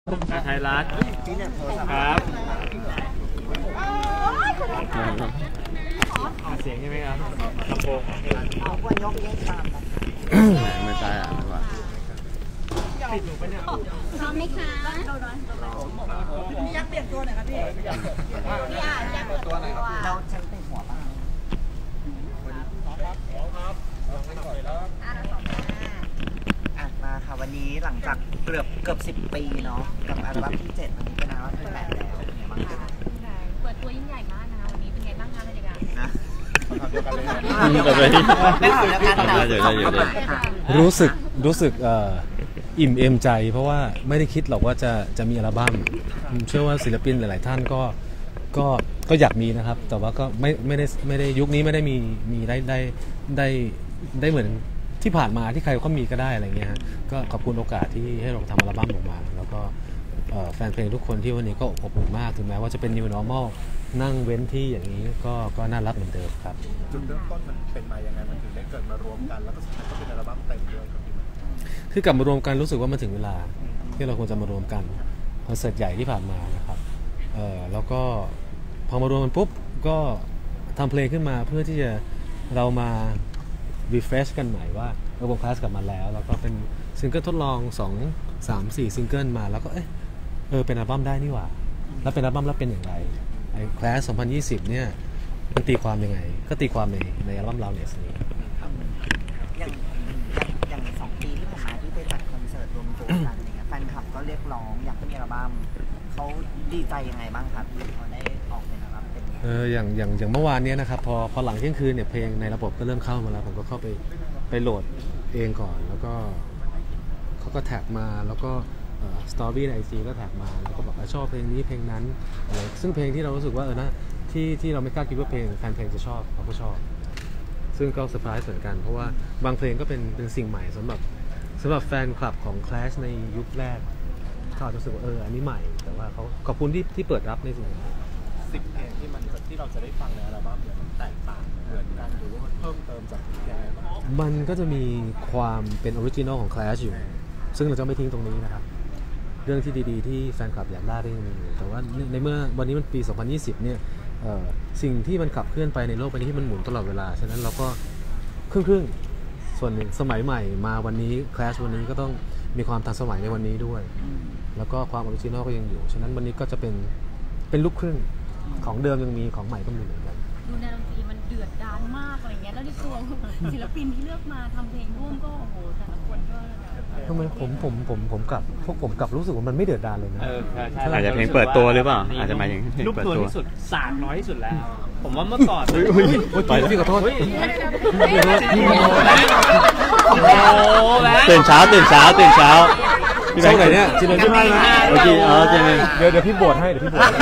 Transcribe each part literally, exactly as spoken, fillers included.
ไทยรัฐครับเสียงใช่ไหมครับลำโพงวันยกเยอะตามไม่ใช่อ่ะไม่ว่าติดหนูไปเนี่ยพร้อมไหมคะพี่ยักษ์เปลี่ยนตัวหน่อยครับพี่พี่ยักษ์ยักษ์เปลี่ยนตัวหน่อยครับเราใช้เป็นหัวบ้างพร้อมครับพร้อมครับลองให้หน่อยแล้วอ่ะมาค่ะวันนี้หลังจากเกือบเกือบสิบปีเนาะกับอัลบั้มที่เจ็ดวันนี้เป็นอัลบั้มที่แปดแล้วเป็นไงบ้างคะเปิดตัวยิ่งใหญ่มากนะคะวันนี้เป็นไงบ้างคะบรรยากาศนะเดียวกันเลยไม่ถามแล้วกันรู้สึกรู้สึกอิ่มเอมใจเพราะว่าไม่ได้คิดหรอกว่าจะจะมีอัลบั้มเชื่อว่าศิลปินหลายๆท่านก็ก็ก็อยากมีนะครับแต่ว่าก็ไม่ไม่ได้ไม่ได้ยุคนี้ไม่ได้มีมีได้ได้ได้ได้เหมือนที่ผ่านมาที่ใครก็มีก็ได้อะไรเงี้ยฮะก็ขอบคุณโอกาสที่ให้เราทำอัลบั้มออกมาแล้วก็แฟนเพลงทุกคนที่วันนี้ก็อบอุ่นมากถึงแม้ว่าจะเป็น New Normal นั่งเว้นที่อย่างนี้ก็ก็น่ารักเหมือนเดิมครับจุดเริ่มต้นมันเป็นมายังไงมันถึงได้เกิดมารวมกันแล้วก็สุดท้ายก็เป็นอัลบั้มเต็มด้วยครับพี่คือกลับมารวมกันรู้สึกว่ามันถึงเวลาที่เราควรจะมารวมกันคอนเสิร์ตใหญ่ที่ผ่านมานะครับเออแล้วก็พอมารวมกันปุ๊บก็ทำเพลงขึ้นมาเพื่อที่จะเรามา refresh กันใหม่ว่าเออวงคลาสกลับมาแล้วแล้วก็เป็นซิงเกิลทดลองสอง สาม สี่ซิงเกิลมาแล้วก็เออเออเป็นอัลบั้มได้นี่หว่าแล้วเป็นอัลบั้มแล้วเป็นอย่างไรไอ้คลาสสองพันยี่สิบเนี่ยมันตีความยังไงก็ตีความในในอัลบั้มเราเนี่ยสิอย่างอย่างสองปีที่ผ่านมาที่ไปจัดคอนเสิร์ตรวมตัวกันอะไรเงี้ยแฟนคลับก็เรียกร้องอยากให้มีอัลบั้มเขาดีใจยังไงบ้างครับที่เขาได้ออกเป็นอัลบั้มเป็นเอออย่างอย่างอย่างเมื่อวานนี้นะครับพอพอหลังเที่ยงคืนเนี่ยเพลงในระบบก็เริ่มเข้ามาแล้วผมก็เข้าไปไปโหลดเองก่อนแล้วก็เขาก็แท็กมาแล้วก็สตอรี่ในไอจีก็แท็กมาแล้วก็บอกชอบเพลงนี้เพลงนั้นอะไรซึ่งเพลงที่เรารู้สึกว่าเออนะที่ที่เราไม่กล้าคิดว่าเพลงแฟนเพลงจะชอบเขาก็ชอบซึ่งก็เซอร์ไพรส์เหมือนกันเพราะว่าบางเพลงก็เป็นเป็นสิ่งใหม่สำหรับสำหรับแฟนคลับของ Clash ในยุคแรกเขาอาจจะรู้สึกว่าเอออันนี้ใหม่แต่ว่าเขาขอบคุณที่ที่เปิดรับในสิ่งนี้สิบเพลงที่มันที่เราจะได้ฟังในอัลบั้มเนี่ยมันแตกต่างเหมือนกันหรือว่ามันเพิ่มเติมจากยังไงบ้างมันก็จะมีความเป็นออริจินอลของ Clash อยู่ซึ่งเราจะไม่ทิ้งตรงนี้นะครับเรื่องที่ดีๆที่แฟนคลับอยากได้ได้ยังมีอยู่แต่ว่าในเมื่อวันนี้มันปีสองพันยี่สิบเนี่ยสิ่งที่มันขับเคลื่อนไปในโลกใบนี้ที่มันหมุนตลอดเวลาฉะนั้นเราก็ครึ่งครึ่งส่วนหนึ่งสมัยใหม่มาวันนี้ Clash วันนี้ก็ต้องมีความทันสมัยในวันนี้ด้วยแล้วก็ความออริจินอลก็ยังอยู่ฉะนั้นวันนี้ก็จะเป็นเป็นลูกครึ่งของเดิมยังมีของใหม่ก็มีเหมือนกันดูในดนตรีมันเดือดดาลมากอะไรเงี้ยแล้วในตัวศิลปินที่เลือกมาทำเพลงร่วมก็โอ้โหแต่ละคนก็ทำไมผมผมผมผมกลับพวกผมกลับรู้สึกว่ามันไม่เดือดดาลเลยนะอาจจะเพลงเปิดตัวหรือเปล่าอาจจะหมายถึงรูปตัวที่สุดสากน้อยที่สุดแล้วผมว่าเมื่อก่อนไปพี่ขอโทษตื่นเช้าตื่นเช้าตื่นเช้าพี่แบงค์ไหนเนี่ยจีนพี่ให้นะโอเคเออเจนเดี๋ยวเดี๋ยวพี่บวชให้เดี๋ยวพี่บวช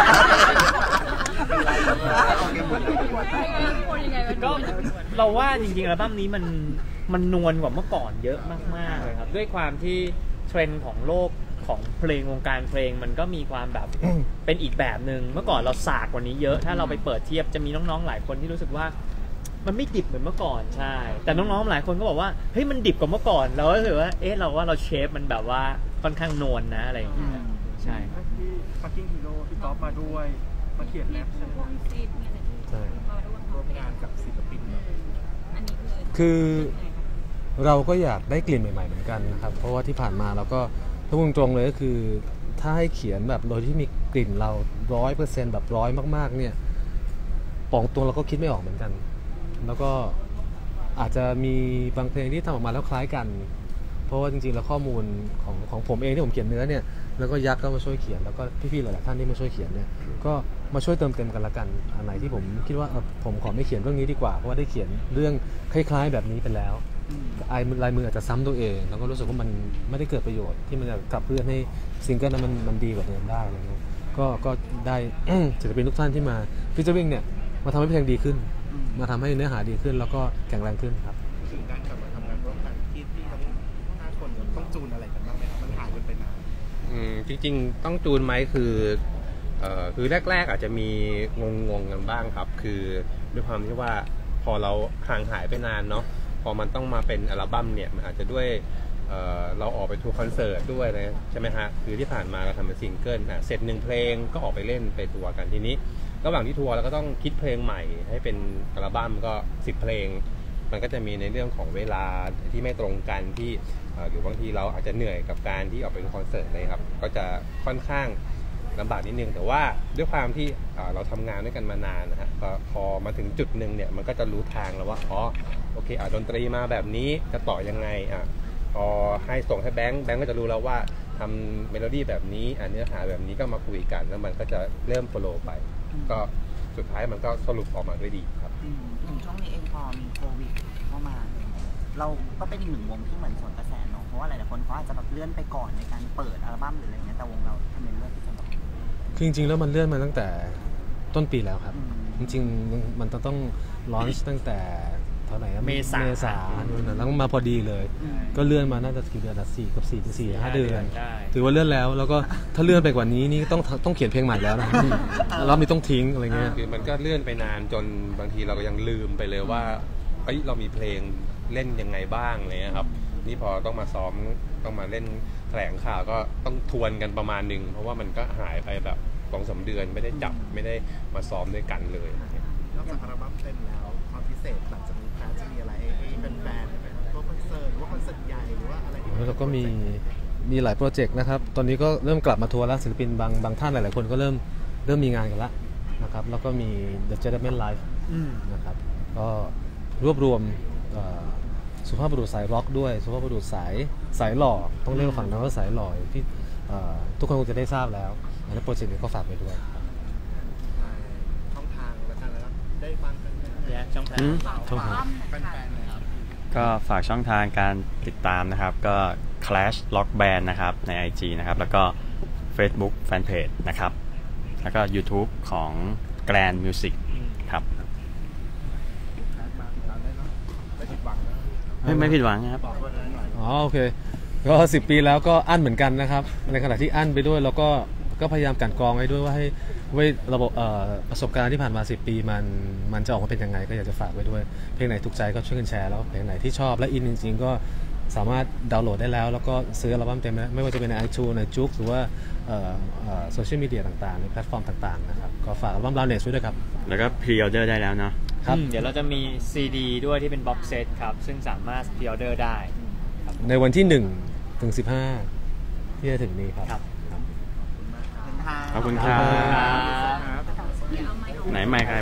ก็เราว่าจริงๆอัลบั้มนี้มันมันนวลกว่าเมื่อก่อนเยอะมากๆเลยครับด้วยความที่เทรนด์ของโลกของเพลงวงการเพลงมันก็มีความแบบเป็นอีกแบบหนึ่งเมื่อก่อนเราสากกว่านี้เยอะถ้าเราไปเปิดเทียบจะมีน้องๆหลายคนที่รู้สึกว่ามันไม่ดิบเหมือนเมื่อก่อนใช่แต่น้องๆหลายคนก็บอกว่าเฮ้ยมันดิบกว่าเมื่อก่อนเราก็รู้สึกว่าเอ๊ะเราว่าเราเชฟมันแบบว่าค่อนข้างนวลนะอะไรอย่างเงี้ยใช่พี่ฟักกิ้งฮีโร่พี่ก๊อฟมาด้วยมาเขียนแรปใช่ไหมใช่ร่วมงานกับศิลปินคือเราก็อยากได้กลิ่นใหม่ๆเหมือนกันนะครับเพราะว่าที่ผ่านมาเราก็ถ้าพูดตรงเลยก็คือถ้าให้เขียนแบบโดยที่มีกลิ่นเราร้อยเปอร์เซ็นต์แบบร้อยมากๆเนี่ยปองตัวเราก็คิดไม่ออกเหมือนกันแล้วก็อาจจะมีบางเพลงที่ทำออกมาแล้วคล้ายกันเพราะว่าจริงๆแล้วข้อมูลของของผมเองที่ผมเขียนเนื้อเนี่ยแล้วก็ยักษ์ก็มาช่วยเขียนแล้วก็พี่ๆหลายๆท่านที่มาช่วยเขียนเนี่ยก็มาช่วยเติมเต็มกันละกันอันไหนที่ผมคิดว่าผมขอไม่เขียนเรื่องนี้ดีกว่าเพราะว่าได้เขียนเรื่องคล้ายๆแบบนี้ไปแล้วไอ้ลายมืออาจจะซ้ำตัวเองแล้วก็รู้สึกว่ามันไม่ได้เกิดประโยชน์ที่มันจะขับเคลื่อนให้ซิงเกิลนั้นมันมันดีกว่าเดิมได้อะไรเงี้ยก็ก็ได้ศิลปินทุกท่านที่มาฟิชเจอริ่งเนี่ยมาทำให้เพลงดีขึ้นมาทำให้เนื้อหาดีขึ้นแล้วก็แข็งแรงขึ้นครับถึงการกลับมาทำงานร่วมกันที่ที่ทั้งห้าคนต้องจูนอะไรกันบ้างไหมครับมันหายไปนานอืมจริงๆต้องจูนไหมคือเอ่อคือแรกๆอาจจะมีงงๆกันบ้างครับคือด้วยความที่ว่าพอเราห่างหายไปนานเนาะพอมันต้องมาเป็นอัลบั้มเนี่ยมันอาจจะด้วยเอ่อเราออกไปทัวร์คอนเสิร์ตด้วยนะใช่ไหมฮะคือที่ผ่านมาเราทำเป็นซิงเกิลนะเสร็จหนึ่งเพลงก็ออกไปเล่นไปทัวร์กันทีนี้ระหว่างที่ทัวร์เราก็ต้องคิดเพลงใหม่ให้เป็นอัลบั้มก็สิบเพลงมันก็จะมีในเรื่องของเวลาที่ไม่ตรงกันที่หรือบางทีเราอาจจะเหนื่อยกับการที่ออกไปคอนเสิร์ตเลยครับก็จะค่อนข้างลำบากนิดนึงแต่ว่าด้วยความที่เราทำงานด้วยกันมานานนะฮะพอมาถึงจุดหนึ่งเนี่ยมันก็จะรู้ทางแล้วว่าอ๋อโอเคอ่ะดนตรีมาแบบนี้จะต่อยังไงอ่ะพอให้ส่งให้แบงค์แบงค์ก็จะรู้แล้วว่าทำเมโลดี้แบบนี้อ่ะเนื้อหาแบบนี้ก็มาคุยกันแล้วมันก็จะเริ่มโฟลว์ไปก็สุดท้ายมันก็สรุปออกมาด้วยดีครับถึงช่วงนี้เองพอมีโควิดเข้ามาเราก็เป็นอีกหนึ่งวงที่เหมือนสวนกระแสเนาะเพราะว่าหลายๆคนเขาอาจจะแบบเลื่อนไปก่อนในการเปิดอัลบั้มหรืออะไรเงี้ยแต่วงเราทำไมเลือกที่จะแบบคือจริงๆแล้วมันเลื่อนมาตั้งแต่ต้นปีแล้วครับจริงๆมันต้องลอนช์ตั้งแต่เท่าไหร่เมษาเมษาแล้วมาพอดีเลยก็เลื่อนมาน่าจะกี่เดือนละสี่กับสี่ถึงสี่ห้าเดือนถือว่าเลื่อนแล้วแล้วก็ถ้าเลื่อนไปกว่านี้นี่ต้องต้องเขียนเพลงใหม่แล้วนะแล้วมีต้องทิ้งอะไรเงี้ยคือมันก็เลื่อนไปนานจนบางทีเราก็ยังลืมไปเลยว่าเฮ้ยเรามีเพลงเล่นยังไงบ้างอะไรเงี้ยครับนี่พอต้องมาซ้อมต้องมาเล่นแถลงข่าวก็ต้องทวนกันประมาณหนึ่งเพราะว่ามันก็หายไปแบบสองสามเดือนไม่ได้จับไม่ได้มาซ้อมด้วยกันเลยนอกจากอัลบั้มเต็มแล้วความพิเศษหลังจากนี้จะมีอะไรให้แฟนๆไหมครับตัวคอนเสิร์ตหรือว่าคอนเสิร์ตใหญ่หรือว่าอะไรที่เราก็มีมีหลายโปรเจกต์นะครับตอนนี้ก็เริ่มกลับมาทัวร์แล้วศิลปินบางบางท่านหลายๆคนก็เริ่มเริ่มมีงานกันแล้วนะครับแล้วก็มี The Gentleman Live นะครับก็รวบรวมสุภาพบุรุษสายร็อกด้วยสุภาพบุรุษสายสายหล่อต้องเรียกฝั่งนั้นว่าสายหล่อที่ทุกคนคงจะได้ทราบแล้วและโปรเจกต์นี้ก็ฝากไว้ด้วยช่องทางแล้วกันนะครับได้ฟังกันช่องทางช่องทางแฟนๆเลยครับก็ฝากช่องทางการติดตามนะครับก็ Clash Rock Band นะครับใน ไอ จี นะครับแล้วก็ Facebook Fanpage นะครับแล้วก็ YouTube ของ Grand Music ครับไม่ไม่ผิดหวังครับอ๋อโอเคก็สิบปีแล้วก็อั้นเหมือนกันนะครับในขณะที่อั้นไปด้วยแล้วก็ก็พยายามกันกรองไว้ด้วยว่าให้ไว้ระบบประสบการณ์ที่ผ่านมาสิบปีมันมันจะออกมาเป็นยังไงก็อยากจะฝากไว้ด้วยเพลงไหนถูกใจก็ช่วยกันแชร์แล้วเพลงไหนที่ชอบและอินจริงๆก็สามารถดาวน์โหลดได้แล้วแล้วก็ซื้ออัลบั้มเต็มนะไม่ว่าจะเป็นใน ไอ ทูนส์ ในจุ๊กหรือว่าโซเชียลมีเดียต่างๆในแพลตฟอร์มต่างๆนะครับก็ฝากอัลบั้มลาวเนสไว้ด้วยครับแล้วก็พรีออเดอร์ได้แล้วเนาะครับเดี๋ยวเราจะมี ซี ดี ด้วยที่เป็นบ็อกเซตครับซึ่งสามารถพรีออเดอร์ได้ในวันที่หนึ่งถึงสิบห้าที่จะถึงนี้ครับขอบคุณครับไหนไม่ครับ